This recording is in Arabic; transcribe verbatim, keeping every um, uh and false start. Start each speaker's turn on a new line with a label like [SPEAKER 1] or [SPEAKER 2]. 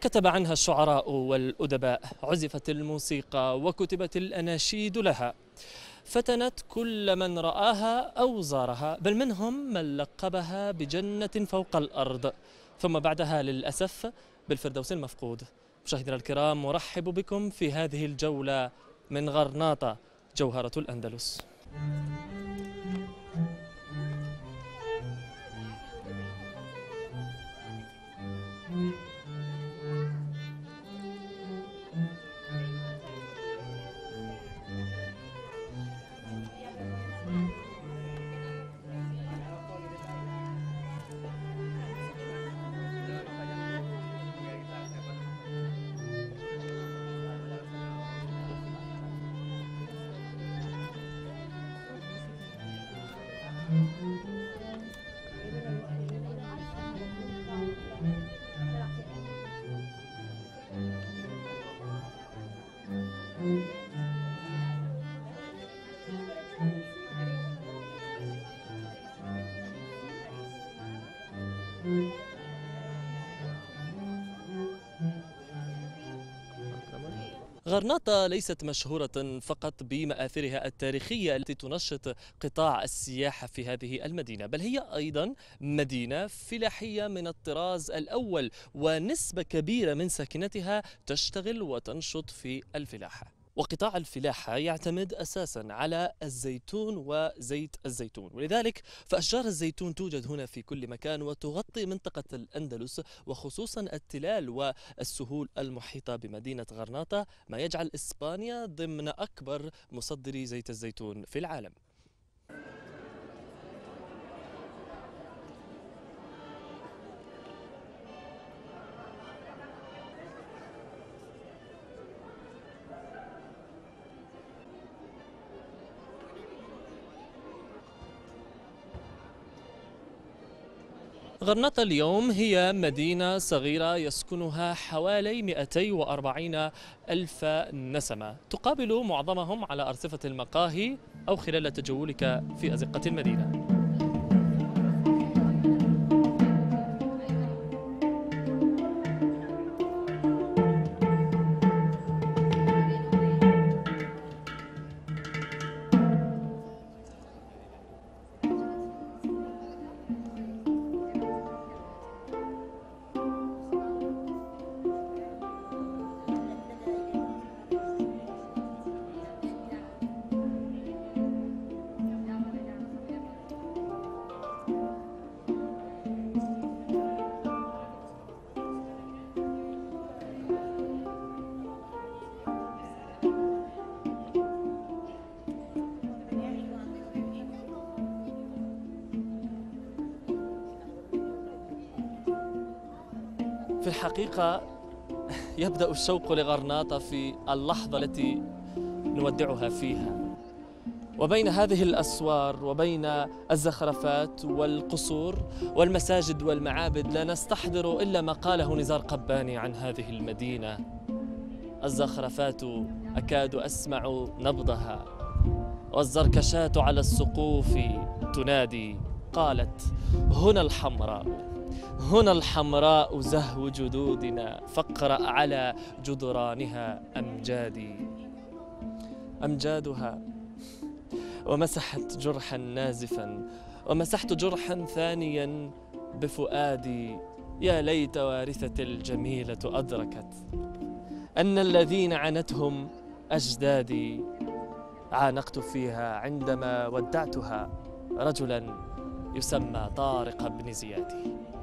[SPEAKER 1] كتب عنها الشعراء والأدباء، عزفت الموسيقى وكتبت الأناشيد لها، فتنت كل من رآها أو زارها، بل منهم من لقبها بجنة فوق الأرض، ثم بعدها للأسف بالفردوس المفقود. مشاهدينا الكرام، أرحب بكم في هذه الجولة من غرناطة جوهرة الأندلس. غرناطة ليست مشهورة فقط بمآثرها التاريخية التي تنشط قطاع السياحة في هذه المدينة، بل هي أيضا مدينة فلاحية من الطراز الأول، ونسبة كبيرة من ساكنتها تشتغل وتنشط في الفلاحة. وقطاع الفلاحة يعتمد أساسا على الزيتون وزيت الزيتون، ولذلك فأشجار الزيتون توجد هنا في كل مكان وتغطي منطقة الأندلس، وخصوصا التلال والسهول المحيطة بمدينة غرناطة، ما يجعل إسبانيا ضمن أكبر مصدري زيت الزيتون في العالم. غرناطة اليوم هي مدينة صغيرة يسكنها حوالي مئتين وأربعين ألف نسمة، تقابل معظمهم على أرصفة المقاهي أو خلال تجولك في أزقة المدينة. في الحقيقة يبدأ الشوق لغرناطة في اللحظة التي نودعها فيها، وبين هذه الأسوار وبين الزخرفات والقصور والمساجد والمعابد لا نستحضر إلا ما قاله نزار قباني عن هذه المدينة: الزخرفات أكاد أسمع نبضها، والزركشات على السقوف تنادي، قالت هنا الحمراء، هنا الحمراء زهو جدودنا، فاقرأ على جدرانها أمجادي. أمجادها، ومسحت جرحا نازفا، ومسحت جرحا ثانيا بفؤادي. يا ليت وارثة الجميلة أدركت أن الذين عنتهم أجدادي عانقت فيها عندما ودعتها رجلا يسمى طارق بن زياد.